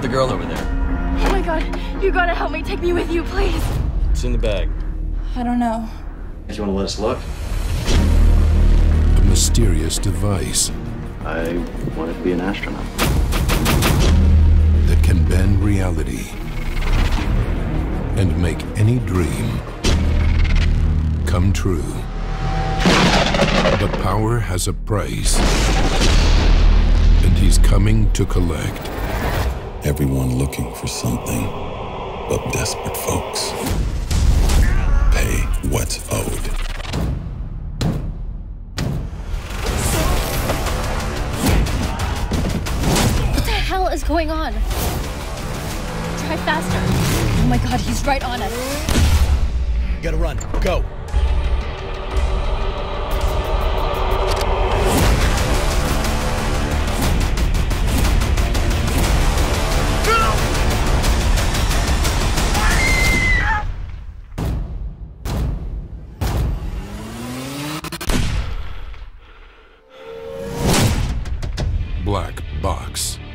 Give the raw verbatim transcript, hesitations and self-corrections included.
the girl over there? Oh my god, you gotta help me. Take me with you, please. It's in the bag. I don't know. If you want to let us look. A mysterious device. I wanted to be an astronaut. That can bend reality and make any dream come true. But power has a price, and he's coming to collect. Everyone looking for something, but desperate folks pay what's owed. What the hell is going on? Drive faster. Oh my god, he's right on us. You gotta run. Go. Black Box.